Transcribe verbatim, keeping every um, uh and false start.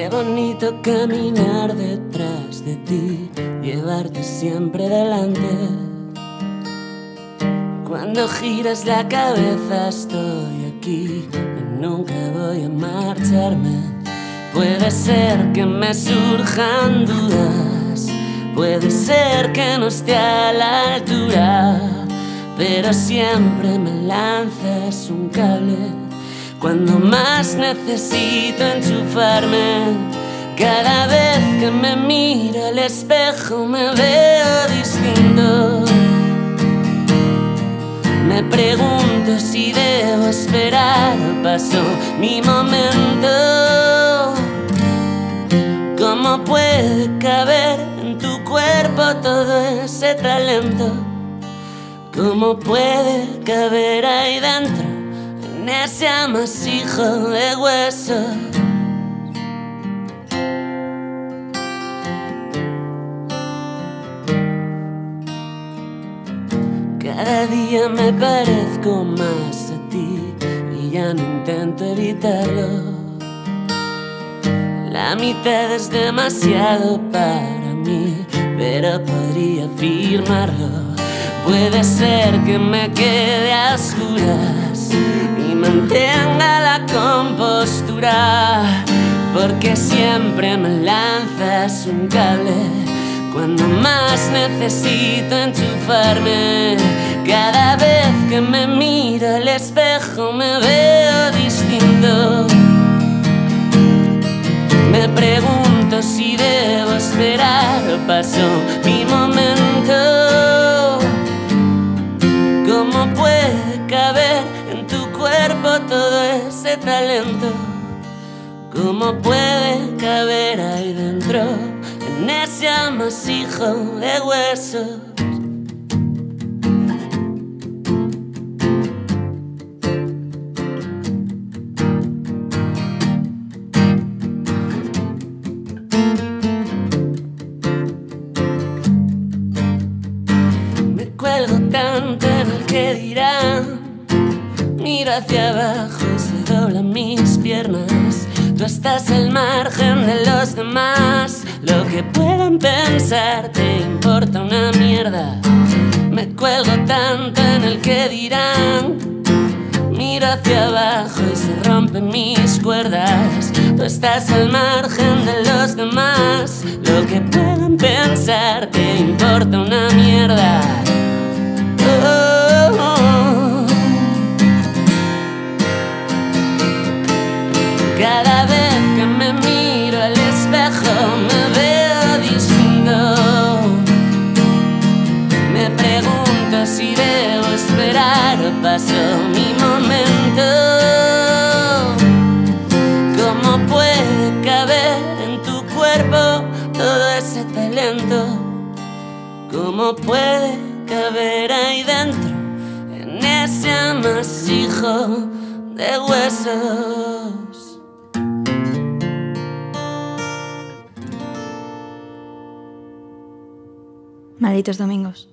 Qué bonito caminar detrás de ti, llevarte siempre delante. Cuando giras la cabeza estoy aquí y nunca voy a marcharme. Puede ser que me surjan dudas, puede ser que no esté a la altura, pero siempre me lanzas un cable cuando más necesito enchufarme. Cada vez que me miro al espejo me veo distinto. Me pregunto si debo esperar o pasó mi momento. ¿Cómo puede caber en tu cuerpo todo ese talento? ¿Cómo puede caber ahí dentro, en ese amasijo de hueso? Cada día me parezco más a ti y ya no intento evitarlo. La mitad es demasiado para mí, pero podría afirmarlo. Puede ser que me quede a oscuras y mantenga la compostura, porque siempre me lanzas un cable cuando más necesito enchufarme. Cada vez que me miro al espejo me veo distinto. Me pregunto si debo esperar o pasó mi momento. ¿Cómo puede caber en tu cuerpo todo ese talento? ¿Cómo puede caber ahí dentro, en ese amasijo de huesos? Me cuelgo tanto en el que dirán, miro hacia abajo y se doblan mis piernas. Tú estás al margen de los demás, lo que puedan pensar te importa una mierda. Me cuelgo tanto en el que dirán, miro hacia abajo y se rompen mis cuerdas. Tú estás al margen de los demás, lo que puedan pensar te importa una mierda. Oh, oh. Cada vez que me miro al espejo me veo distinto. Me pregunto si debo esperar o pasó mi momento. ¿Cómo puede caber en tu cuerpo todo ese talento? ¿Cómo puede caber ahí dentro, en ese amasijo de huesos? Malditos domingos.